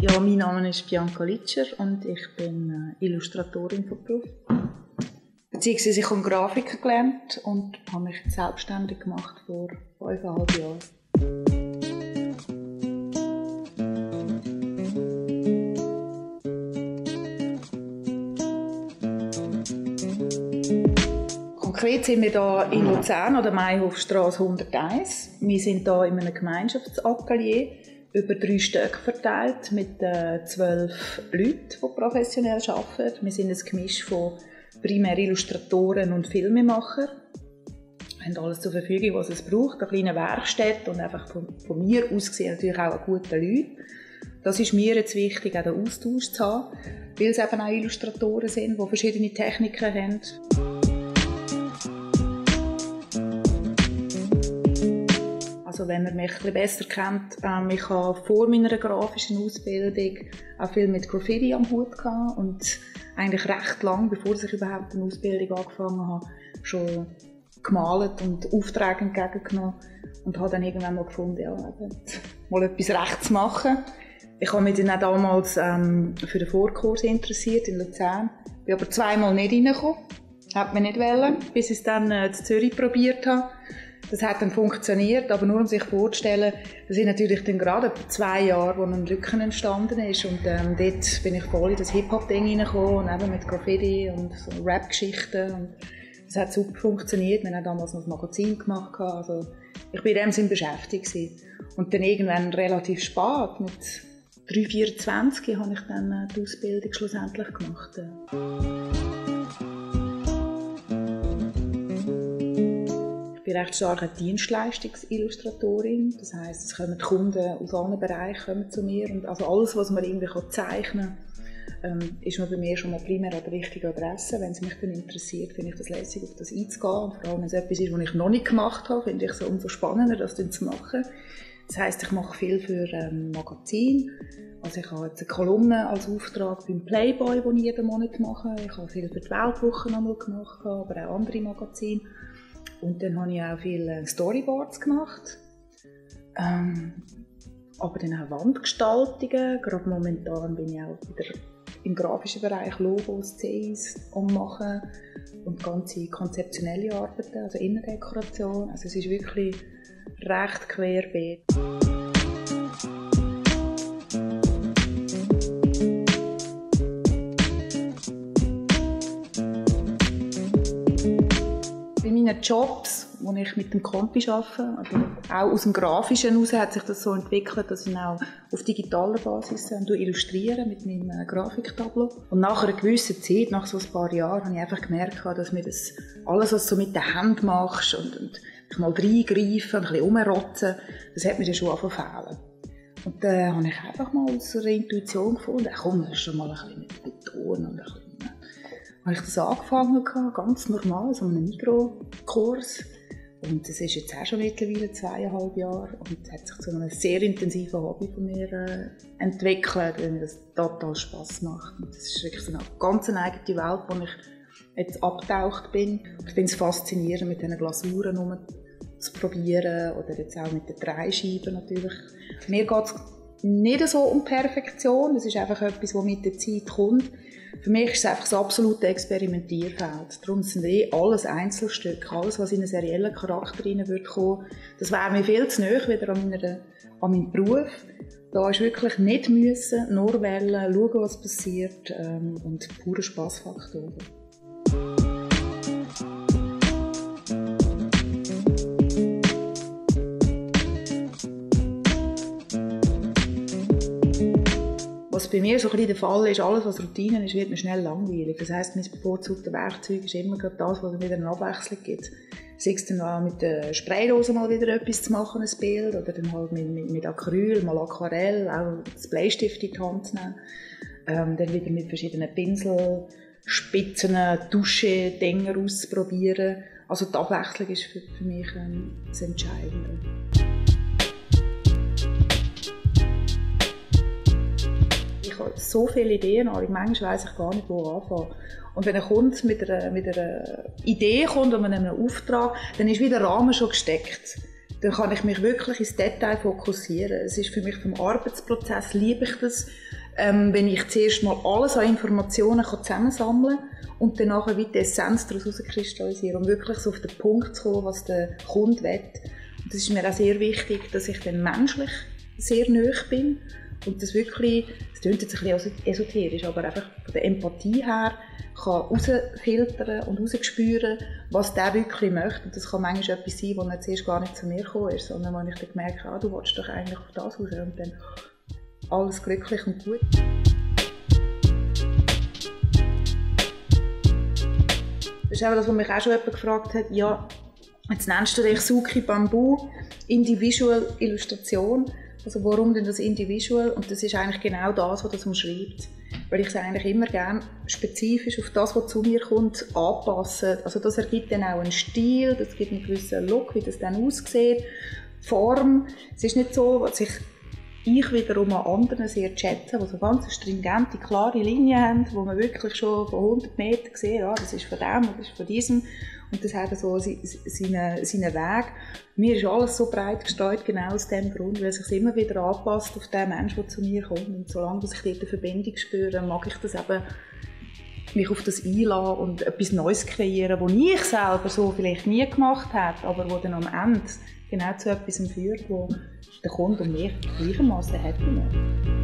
Ja, mein Name ist Bianca Litscher und ich bin Illustratorin von Beruf. Beziehungsweise ich habe Grafik gelernt und habe mich selbstständig gemacht vor 5,5 Jahren. Konkret sind wir hier in Luzern an der Mayhofstrasse 101. Wir sind hier in einem Gemeinschaftsatelier über 3 Stöcke verteilt mit 12 Leuten, die professionell arbeiten. Wir sind ein Gemisch von primär Illustratoren und Filmemachern. Wir haben alles zur Verfügung, was es braucht. Eine kleine Werkstatt und einfach von mir aus gesehen natürlich auch gute Leute. Das ist mir jetzt wichtig, auch den Austausch zu haben, weil es eben auch Illustratoren sind, die verschiedene Techniken haben. Also wenn man mich ein bisschen besser kennt, ich habe vor meiner grafischen Ausbildung auch viel mit Graffiti am Hut gehabt und eigentlich recht lang, bevor ich überhaupt eine Ausbildung angefangen habe, schon gemalt und Aufträge entgegengenommen und habe dann irgendwann mal gefunden, ja, mal etwas recht zu machen. Ich habe mich dann auch damals für den Vorkurs interessiert in Luzern, bin aber zweimal nicht reingekommen, hat mir nicht wollen, bis ich es dann in Zürich probiert habe. Das hat dann funktioniert, aber nur um sich vorzustellen, das sind natürlich dann gerade etwa 2 Jahre, wo ein Lücken entstanden ist und dort bin ich voll in das Hip-Hop-Ding reingekommen, und eben mit Graffiti und so Rap-Geschichten und das hat super funktioniert. Wir haben damals noch ein Magazin gemacht, also ich war in dem Sinn beschäftigt gewesen. Und dann irgendwann relativ spät, mit 3, 24, habe ich dann die Ausbildung schlussendlich gemacht. Ich bin recht stark eine Dienstleistungsillustratorin. Das heisst, es kommen die Kunden aus allen Bereichen zu mir. Und also alles, was man irgendwie zeichnen kann, ist mir bei mir schon mal primär an der richtigen Adresse. Wenn es mich dann interessiert, finde ich das lässig, auf das einzugehen. Und vor allem, wenn es etwas ist, was ich noch nicht gemacht habe, finde ich es umso spannender, das dann zu machen. Das heisst, ich mache viel für Magazin. Also ich habe jetzt eine Kolumne als Auftrag beim Playboy, die ich jeden Monat mache. Ich habe viel für die Weltwoche noch mal gemacht, aber auch andere Magazine. Und dann habe ich auch viele Storyboards gemacht, aber dann auch Wandgestaltungen. Gerade momentan bin ich auch wieder im grafischen Bereich Logos, CIs machen und ganze konzeptionelle Arbeiten, also Innendekoration. Also es ist wirklich recht querbeet. Bei meinen Jobs, wo ich mit dem Kompi arbeite, also auch aus dem Grafischen heraus hat sich das so entwickelt, dass ich auch auf digitaler Basis illustriere mit meinem Grafiktableau. Und nach einer gewissen Zeit, nach so ein paar Jahren, habe ich einfach gemerkt, dass mir das alles, was du so mit den Händen machst und mal reingreifen und ein bisschen rumrotzen, das hat mir dann schon angefangen. Und dann habe ich einfach mal aus einer Intuition gefunden, komm, das ist schon mal ein bisschen mit Beton und ein bisschen. Habe ich das angefangen, ganz normal, so einen Mikrokurs. Und das ist jetzt auch schon mittlerweile 2,5 Jahre und hat sich zu einem sehr intensiven Hobby von mir entwickelt, weil mir das total Spass macht. Und das ist wirklich so eine ganz eigene Welt, wo ich jetzt abgetaucht bin. Ich finde es faszinierend, mit diesen Glasuren rumzuprobieren oder jetzt auch mit den Dreischeiben natürlich. Mir geht es nicht so um Perfektion, das ist einfach etwas, das mit der Zeit kommt. Für mich ist es einfach das absolute Experimentierfeld. Darum sind alles Einzelstücke, alles, was in einen seriellen Charakter rein würde kommen, das wäre mir viel zu nahe wieder an meinem Beruf. Da ist wirklich nicht müssen, nur wollen, schauen, was passiert und purer Spassfaktor. Was bei mir so ein bisschen der Fall ist, alles was Routine ist, wird mir schnell langweilig. Das heisst, mein bevorzugtes Werkzeug ist immer gerade das, was mir wieder eine Abwechslung gibt. Sei es dann auch mit der Spraydose mal wieder etwas zu machen, ein Bild, oder dann halt mit Acryl, mal Aquarell, auch das Bleistift in die Hand zu nehmen. Dann wieder mit verschiedenen Pinseln, Spitzen, Duschen, Dinge auszuprobieren. Also die Abwechslung ist für mich das Entscheidende. Ich habe so viele Ideen, aber manchmal weiss ich gar nicht, wo anfangen. Und wenn ein Kunde mit einer Idee kommt und mit einem Auftrag, dann ist wieder der Rahmen schon gesteckt. dann kann ich mich wirklich ins Detail fokussieren. Es ist für mich vom Arbeitsprozess, liebe ich das, wenn ich zuerst mal alles an Informationen zusammensammeln kann und dann nachher wie die Essenz daraus herauskristallisieren, um wirklich so auf den Punkt zu kommen, was der Kunde will. Und das ist mir auch sehr wichtig, dass ich dann menschlich sehr nahe bin und das wirklich, das klingt jetzt ein bisschen esoterisch, aber einfach von der Empathie her kann rausfiltern und rausspüren, was der wirklich möchte. Und das kann manchmal etwas sein, wo er zuerst gar nicht zu mir gekommen ist, sondern wo ich dann gemerkt habe, du willst doch eigentlich auf das raus und dann alles glücklich und gut. Das ist auch das, was mich auch schon jemand gefragt hat, ja, jetzt nennst du dich Suki Bambu, Individual Illustration. Also warum denn das Individual? Und das ist eigentlich genau das, was das umschreibt. Weil ich es eigentlich immer gerne spezifisch auf das, was zu mir kommt, anpassen. Also das ergibt dann auch einen Stil, das gibt einen gewissen Look, wie das dann aussieht, Form. Es ist nicht so, was ich wiederum an anderen sehr schätze, die so ganz stringente, klare Linien haben, wo man wirklich schon von 100 Metern sieht, ja, das ist von dem und das ist von diesem. Und das hat so seinen Weg. Mir ist alles so breit gestreut, genau aus dem Grund, weil es sich immer wieder anpasst auf den Menschen, der zu mir kommt. Und solange ich dort eine Verbindung spüre, mag ich das eben, mich auf das einlassen und etwas Neues kreieren, das ich selber so vielleicht nie gemacht habe, aber das dann am Ende genau zu etwas führt, wo der Kunde und mich gleichermaßen happy macht.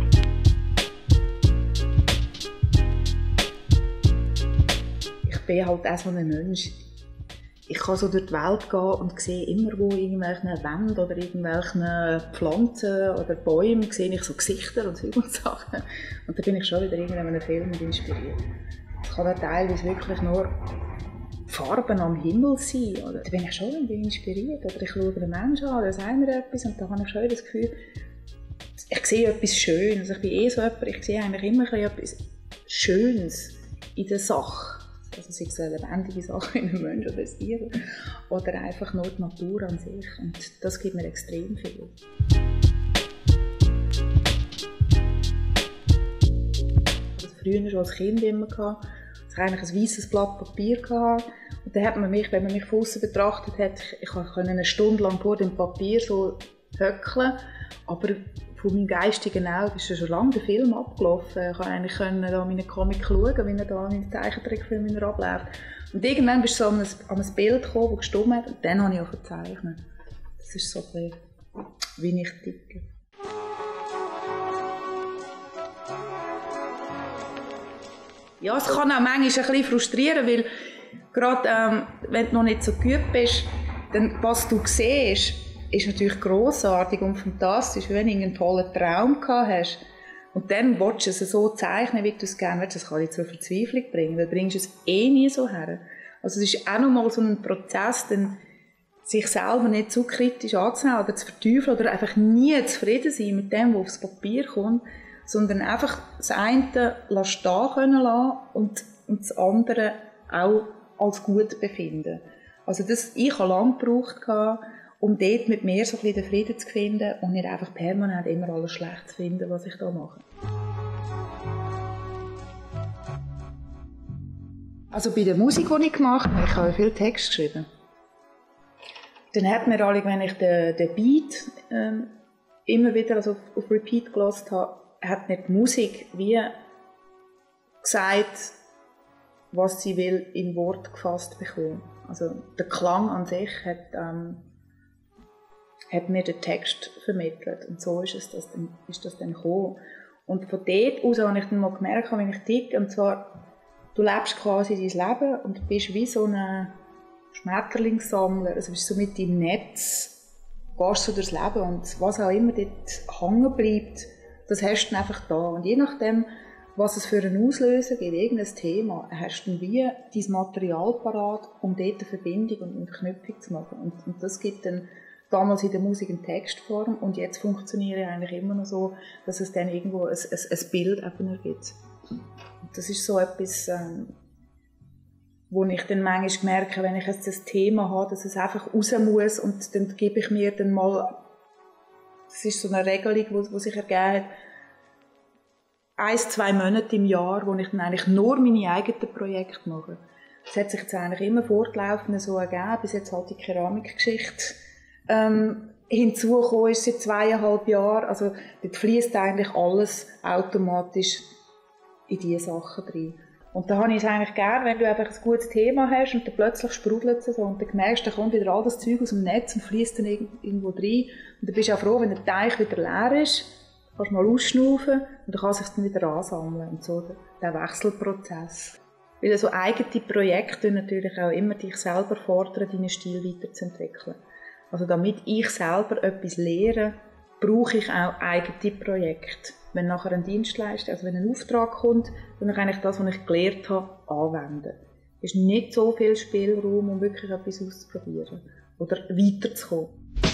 Ich bin halt auch so ein Mensch. Ich kann so durch die Welt gehen und sehe immer, wo irgendwelche Wände oder irgendwelche Pflanzen oder Bäume sehe ich so Gesichter und solche Sachen. Und da bin ich schon wieder in einem Film inspiriert. Es kann auch teilweise wirklich nur Farben am Himmel sein. Oder da bin ich schon inspiriert. Oder ich schaue einen Menschen an, der sagt mir etwas und da habe ich schon das Gefühl, ich sehe etwas Schönes. Also ich bin so jemand, ich sehe eigentlich immer etwas Schönes in der Sache. Also sei es eine lebendige Sache in einem Menschen oder ein Tier. Oder einfach nur die Natur an sich. Und das gibt mir extrem viel. Also früher schon als Kind immer gehabt. Ich hatte eigentlich ein weißes Blatt Papier gehabt. Und dann hat man mich, wenn man mich von aussen betrachtet hat, ich konnte eine Stunde lang vor dem Papier so höckeln. Aber von meinem geistigen Auge ist schon lange der Film abgelaufen. Ich konnte eigentlich da meinen Comic schauen, wie er da in den Zeichentrickfilm abläuft. Und irgendwann bist du so an ein Bild gekommen, das gestimmt hat, und dann habe ich auch gezeichnet. Das ist so ein bisschen, wie ich ticke. Ja, es kann auch manchmal ein bisschen frustrieren, weil gerade wenn du noch nicht so geübt bist, dann, was du siehst, ist natürlich grossartig und fantastisch, wenn du einen tollen Traum gehabt hast. Und dann willst du es so zeichnen, wie du es gerne willst. Das kann dich zur Verzweiflung bringen, weil du bringst es nie so her. Also es ist auch nochmal so ein Prozess, dann sich selber nicht zu kritisch anzunehmen oder zu verteufeln oder einfach nie zufrieden sein mit dem, was aufs Papier kommt, sondern einfach das eine stehen können lassen und das andere auch als gut befinden. Also ich habe lange gebraucht, um dort mit mir so ein bisschen den Frieden zu finden und nicht einfach permanent immer alles schlecht zu finden, was ich da mache. Also bei der Musik, die ich gemacht habe, ich habe viel Text geschrieben. Dann hat mir alle, wenn ich den Beat immer wieder also auf Repeat gehört habe, hat mir die Musik wie gesagt, was sie will, in Wort gefasst bekommen. Also der Klang an sich hat mir den Text vermittelt und so ist das dann gekommen. Und von dort aus habe ich dann mal gemerkt, wenn ich ticke, und zwar, du lebst quasi dein Leben und bist wie so ein Schmetterlingssammler, also bist so mit deinem Netz, gehst du durchs Leben und was auch immer dort hängen bleibt, das hast du dann einfach da. Und je nachdem, was es für einen Auslöser gibt, irgendein Thema, hast du wie dein Material parat, um dort eine Verbindung und eine Verknüpfung zu machen. Und das gibt dann damals in der Musik in Textform und jetzt funktioniert es eigentlich immer noch so, dass es dann irgendwo ein Bild ergibt. Und das ist so etwas, wo ich dann manchmal merke, wenn ich jetzt das Thema habe, dass es einfach raus muss und dann gebe ich mir dann mal, das ist so eine Regelung, die sich ergeben hat, 1-2 Monate im Jahr, wo ich dann eigentlich nur meine eigenen Projekte mache. Das hat sich jetzt eigentlich immer fortlaufend so ergeben, bis jetzt halt die Keramikgeschichte hinzugekommen ist seit 2,5 Jahren. Also dort fließt eigentlich alles automatisch in diese Sachen rein. Und da habe ich es eigentlich gerne, wenn du einfach ein gutes Thema hast und dann plötzlich sprudelt es so und dann merkst du, da kommt wieder all das Zeug aus dem Netz und fließt dann irgendwo rein. Und dann bist du auch froh, wenn der Teich wieder leer ist, kannst mal ausschnaufen und dann kann es sich dann wieder ansammeln. Und so der Wechselprozess. Weil so eigene Projekte natürlich auch immer dich selber fordern, deinen Stil weiterzuentwickeln. Also damit ich selber etwas lehre, brauche ich auch eigene Projekte. Wenn nachher ein Dienstleister, also wenn ein Auftrag kommt, dann kann ich das, was ich gelernt habe, anwenden. Es ist nicht so viel Spielraum, um wirklich etwas auszuprobieren oder weiterzukommen.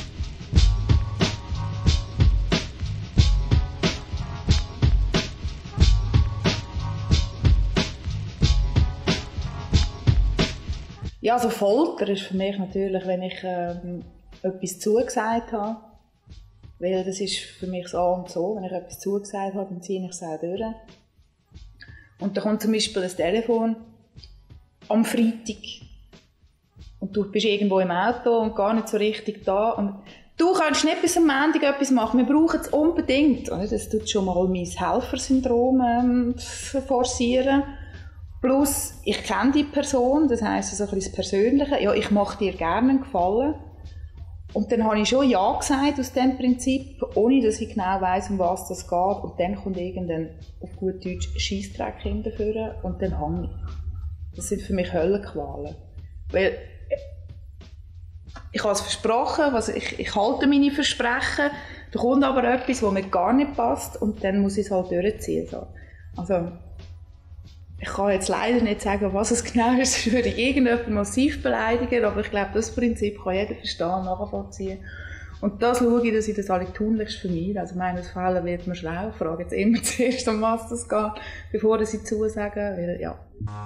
Ja, also Folter ist für mich natürlich, wenn ich etwas zugesagt habe. Weil das ist für mich so und so. Wenn ich etwas zugesagt habe, dann ziehe ich es auch durch. Und dann kommt zum Beispiel ein Telefon am Freitag. Und du bist irgendwo im Auto und gar nicht so richtig da. Und du kannst nicht bis am Montag etwas machen. Wir brauchen es unbedingt. Das tut schon mal mein Helfersyndrom forcieren. Plus, ich kenne die Person, das heisst, so ein bisschen das Persönliche. Ja, ich mache dir gerne einen Gefallen. Und dann habe ich schon Ja gesagt aus diesem Prinzip, ohne dass ich genau weiss, um was das geht. Und dann kommt irgendein, auf gut Deutsch, Scheissdreck hinterher und dann hänge ich. Das sind für mich Höllenqualen. Weil ich habe es versprochen, also ich halte meine Versprechen, da kommt aber etwas, das mir gar nicht passt und dann muss ich es halt durchziehen. Also, ich kann jetzt leider nicht sagen, was es genau ist, das würde irgendjemand massiv beleidigen, aber ich glaube, das Prinzip kann jeder verstehen, nachvollziehen. Und das schaue ich, dass ich das alle tunlichst vermeide. Also meines Fällen wird man schlau, ich frage jetzt immer zuerst, um was das geht, bevor sie zusagen, weil, ja.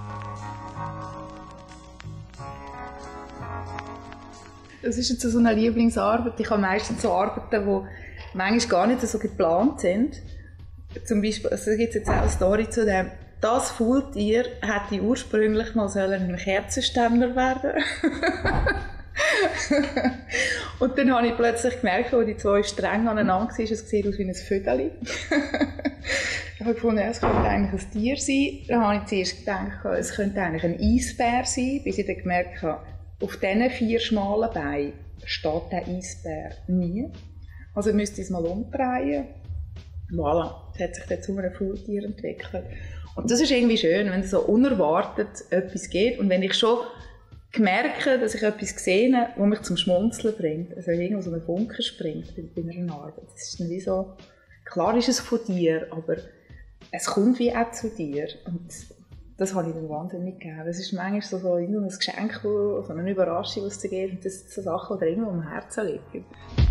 Das ist jetzt so eine Lieblingsarbeit. Ich habe meistens so Arbeiten, die manchmal gar nicht so geplant sind. Zum Beispiel, also gibt es jetzt auch eine Story zu dem, das Faultier hätte ursprünglich mal ein Kerzenständer werden. Und dann habe ich plötzlich gemerkt, als die zwei streng aneinander waren, es sieht aus wie ein Vögel. Ich habe gefunden, es könnte eigentlich ein Tier sein. Dann habe ich zuerst gedacht, es könnte eigentlich ein Eisbär sein, bis ich dann gemerkt habe, auf diesen 4 schmalen Beinen steht der Eisbär nie. Also ich müsste es mal umdrehen. Voilà, es hat sich dann zu einem Faultier entwickelt. Und das ist irgendwie schön, wenn es so unerwartet etwas geht und wenn ich schon merke, dass ich etwas sehe, das mich zum Schmunzeln bringt, also irgendwo so ein Funken springt bei einer Arbeit. Das ist dann wie so, klar ist es von dir, aber es kommt wie auch zu dir. Und das habe ich dann wahnsinnig gegeben. Das ist manchmal so ein Geschenk, so eine Überraschung, was es geht. Und das sind so Sachen, die irgendwo am Herzen liegen.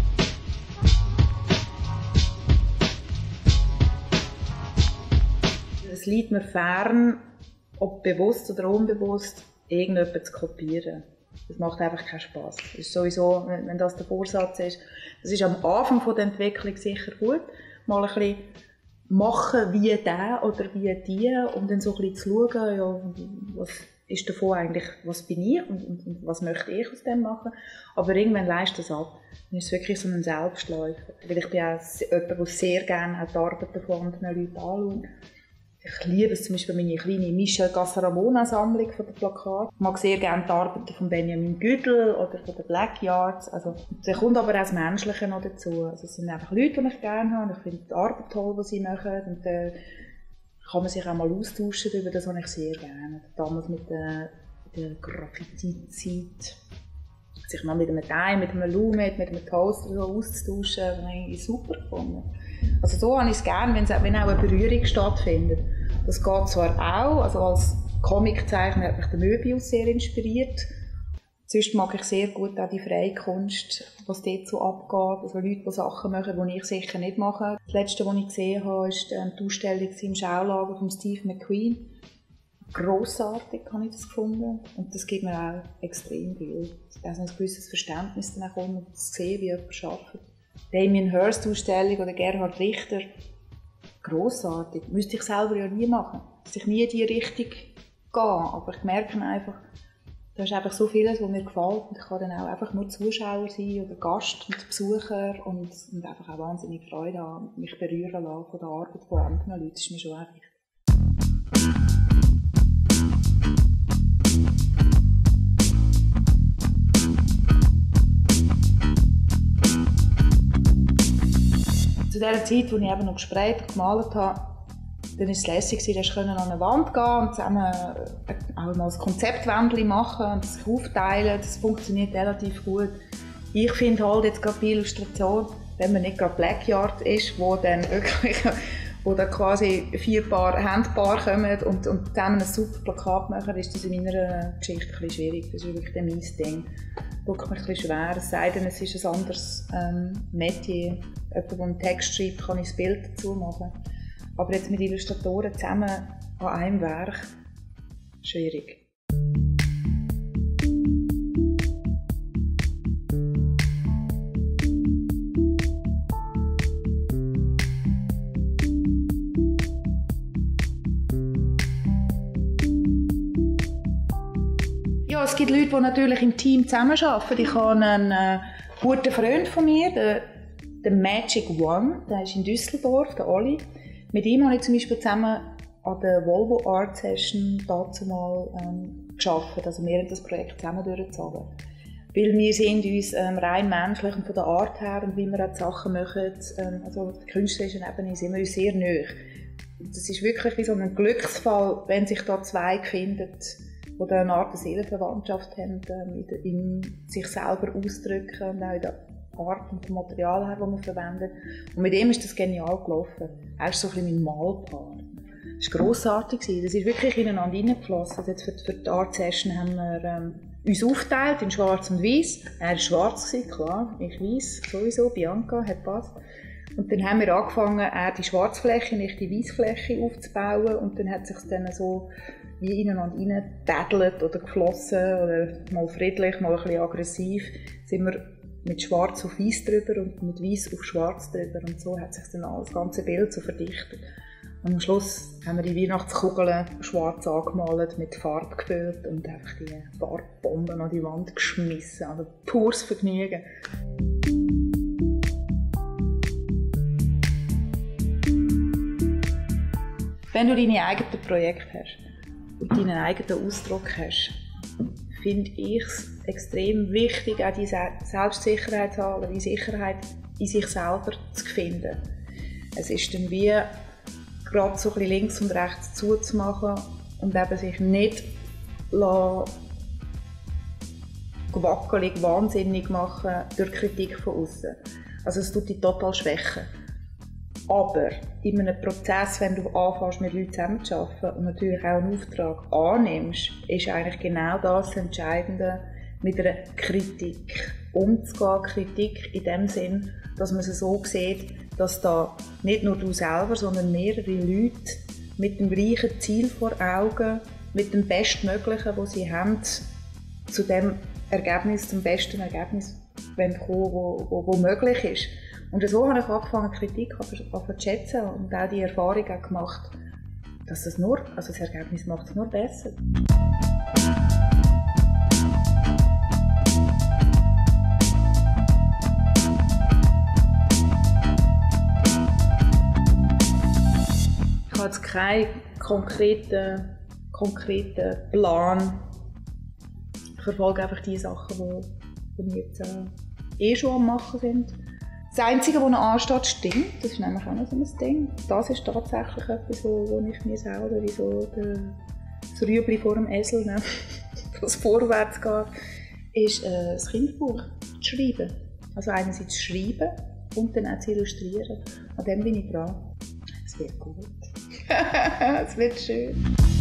Es liegt mir fern, ob bewusst oder unbewusst, irgendjemanden zu kopieren. Das macht einfach keinen Spass. Das ist sowieso, wenn das der Vorsatz ist, das ist am Anfang der Entwicklung sicher gut, mal ein bisschen machen wie der oder wie die und dann so ein bisschen zu schauen, ja, was ist davon eigentlich, was bin ich und was möchte ich aus dem machen. Aber irgendwann leistet das ab. Dann ist es wirklich so ein Selbstläufer. Weil ich bin auch jemand, der sehr gerne auch die Arbeiten von anderen Leuten anschaut. Ich liebe es zum Beispiel meine kleine Michel Gassaramona-Sammlung von den Plakaten. Ich mag sehr gerne die Arbeiten von Benjamin Güdel oder von den Black Yards. Also, da kommt aber auch das Menschliche noch dazu. Also, es sind einfach Leute, die ich gerne habe. Ich finde die Arbeit toll, die sie machen. Und kann man sich auch mal austauschen darüber. Das habe ich sehr gerne. Damals mit der Graffiti-Zeit. Sich mal mit einem Teil, mit einem Lumet, mit einem Toaster so auszutauschen, das habe ich super gefunden. Also so habe ich es gerne, wenn auch eine Berührung stattfindet. Das geht zwar auch, also als Comiczeichner hat mich der Möbius sehr inspiriert. Sonst mag ich sehr gut auch die freie Kunst, was dort so abgeht. Also Leute, die Sachen machen, die ich sicher nicht mache. Das letzte, was ich gesehen habe, war die Ausstellung im Schaulager von Steve McQueen. Grossartig habe ich das gefunden. Und das gibt mir auch extrem viel. Also ein gewisses Verständnis dann auch kommt und zu sehen, wie jemand arbeitet. Damien Hirst Ausstellung oder Gerhard Richter. Grossartig. Müsste ich selber ja nie machen. Dass ich nie in diese Richtung gehe. Aber ich merke einfach, Da ist einfach so vieles, was mir gefällt. Und ich kann dann auch einfach nur Zuschauer sein oder Gast und Besucher und einfach auch wahnsinnig Freude haben, mich berühren lassen von der Arbeit von anderen Leuten. Das ist mir schon auch wichtig. Zu der Zeit, als ich eben noch gesprayt und gemalt habe, dann war es lässig, dass ich an eine Wand gehen und zusammen auch mal ein Konzeptwändchen machen und sich aufteilen. Das funktioniert relativ gut. Ich finde halt jetzt gerade bei Illustration, wenn man nicht gerade Blackyard ist, wo dann quasi 4 Paar Handpaar kommen und zusammen ein super Plakat machen, ist das in meiner Geschichte ein bisschen schwierig. Das ist wirklich mein Ding. Das tut mir ein bisschen schwer, es sei denn, es ist ein anderes Metier. Jemand, der einen Text schreibt, kann ich das Bild dazu machen. Aber jetzt mit Illustratoren zusammen an einem Werk, schwierig. Ja, es gibt Leute, die natürlich im Team zusammenarbeiten. Ich habe einen guten Freund von mir, den Magic One, der ist in Düsseldorf, der Oli. Mit ihm habe ich zum Beispiel zusammen an der Volvo Art Session dazu mal gearbeitet. Also wir haben das Projekt zusammen durchgezogen. Weil wir sind uns rein menschlich und von der Art her und wie wir auch die Sachen machen, also auf der künstlerischen Ebene sind wir uns sehr nahe. Das ist wirklich wie so ein Glücksfall, wenn sich da zwei finden, die eine Art Seelenverwandtschaft haben, in sich selber ausdrücken und auch in der Art und vom Material her, das man verwendet. Und mit ihm ist das genial gelaufen. Er ist so ein bisschen mein Malpaar. Das war grossartig. Das ist wirklich ineinander hineingeflossen. Also jetzt für die Art Session haben wir uns aufgeteilt in Schwarz und Weiß. Er war schwarz, klar. Ich weiss, sowieso. Bianca hat passt. Und dann haben wir angefangen, er die Schwarzfläche und ich die Weißfläche aufzubauen. Und dann hat es sich dann so wie ineinander hineingetädelt oder geflossen. Oder mal friedlich, mal ein bisschen aggressiv. Sind wir mit Schwarz auf Weiß drüber und mit Weiß auf Schwarz drüber. Und so hat sich dann das ganze Bild so verdichtet. Und am Schluss haben wir die Weihnachtskugeln schwarz angemalt, mit Farbe gefüllt und einfach die Farbbomben an die Wand geschmissen. Also pures Vergnügen. Wenn du deine eigenen Projekte hast und deinen eigenen Ausdruck hast, finde ich es extrem wichtig, auch die Selbstsicherheit zu haben, die Sicherheit in sich selber zu finden. Es ist dann wie gerade so ein bisschen links und rechts zuzumachen und eben sich nicht gewackelig, wahnsinnig machen durch Kritik von außen. Also es tut dich total schwächen. Aber in einem Prozess, wenn du anfängst, mit Leuten zusammenzuarbeiten und natürlich auch einen Auftrag annimmst, ist eigentlich genau das Entscheidende, mit einer Kritik umzugehen. Kritik in dem Sinn, dass man es so sieht, dass da nicht nur du selber, sondern mehrere Leute mit dem gleichen Ziel vor Augen, mit dem Bestmöglichen, das sie haben, zu dem Ergebnis, zum besten Ergebnis kommen, wo möglich ist. Und so habe ich angefangen, Kritik zu schätzen und auch die Erfahrung gemacht, dass das Ergebnis macht es nur besser. Ich habe jetzt keinen konkreten Plan. Ich verfolge einfach die Sachen, die wir jetzt schon am Machen sind. Das Einzige, was noch ansteht, stimmt. Das ist nämlich auch noch so ein Ding. Das ist tatsächlich etwas, wo ich mir selber wie so das Rüebli vor dem Esel, ne? Das vorwärts geht, ist das Kinderbuch zu schreiben. Also einerseits zu schreiben und dann auch zu illustrieren. An dem bin ich dran. Es wird gut. Es wird schön.